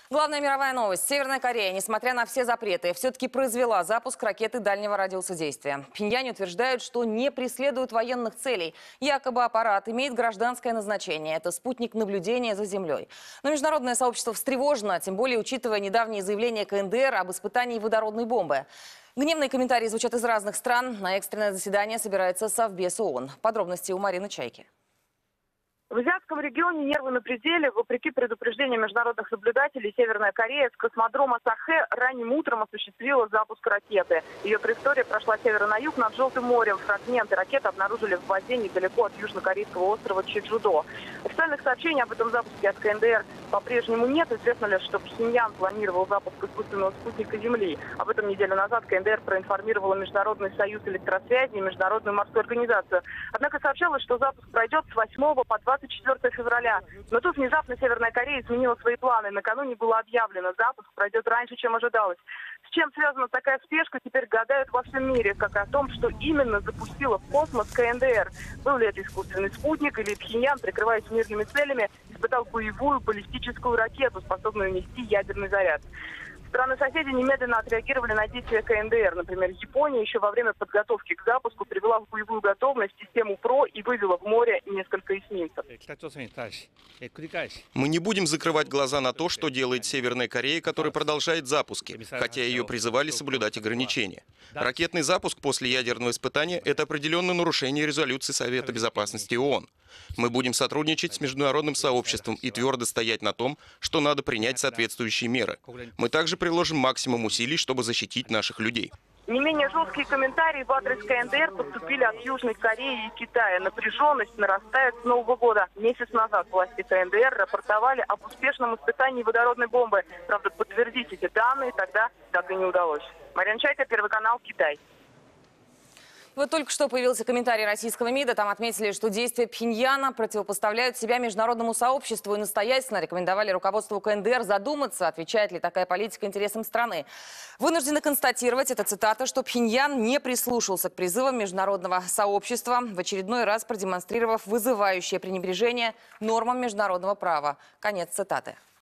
Главная мировая новость. Северная Корея, несмотря на все запреты, все-таки произвела запуск ракеты дальнего радиуса действия. В Пхеньяне утверждают, что не преследуют военных целей. Якобы аппарат имеет гражданское назначение. Это спутник наблюдения за землей. Но международное сообщество встревожено, тем более учитывая недавние заявления КНДР об испытании водородной бомбы. Гневные комментарии звучат из разных стран. На экстренное заседание собирается Совбез ООН. Подробности у Марины Чайки. В азиатском регионе нервы на пределе. Вопреки предупреждению международных наблюдателей, Северная Корея с космодрома Сахэ ранним утром осуществила запуск ракеты. Ее траектория прошла с севера на юг над Желтым морем. Фрагменты ракеты обнаружили в воде недалеко от южнокорейского острова Чеджудо. Официальных сообщений об этом запуске от КНДР по-прежнему нет. Известно лишь, что Пхеньян планировал запуск искусственного спутника Земли. Об этом неделю назад КНДР проинформировала Международный союз электросвязи и Международную морскую организацию. Однако сообщалось, что запуск пройдет с 8 по 24 февраля. Но тут внезапно Северная Корея изменила свои планы. Накануне было объявлено, запуск пройдет раньше, чем ожидалось. С чем связана такая спешка, теперь гадают во всем мире, как о том, что именно запустила в космос КНДР. Был ли это искусственный спутник или Пхеньян, прикрываясь мирными целями, испытал боевую баллистическую ракету, способную нести ядерный заряд. Страны-соседи немедленно отреагировали на действия КНДР. Например, Япония еще во время подготовки к запуску привела в боевую готовность систему ПРО и вывела в море несколько эсминцев. Мы не будем закрывать глаза на то, что делает Северная Корея, которая продолжает запуски, хотя ее призывали соблюдать ограничения. Ракетный запуск после ядерного испытания – это определенное нарушение резолюции Совета Безопасности ООН. Мы будем сотрудничать с международным сообществом и твердо стоять на том, что надо принять соответствующие меры. Мы также приложим максимум усилий, чтобы защитить наших людей. Не менее жесткие комментарии в адрес КНДР поступили от Южной Кореи и Китая. Напряженность нарастает с Нового года. Месяц назад власти КНДР рапортовали об успешном испытании водородной бомбы. Правда, подтвердить эти данные тогда так и не удалось. Марина Чайка, Первый канал, Китай. Вот только что появился комментарий российского МИДа. Там отметили, что действия Пхеньяна противопоставляют себя международному сообществу и настоятельно рекомендовали руководству КНДР задуматься, отвечает ли такая политика интересам страны. Вынуждены констатировать, это цитата, что Пхеньян не прислушался к призывам международного сообщества, в очередной раз продемонстрировав вызывающее пренебрежение нормам международного права. Конец цитаты.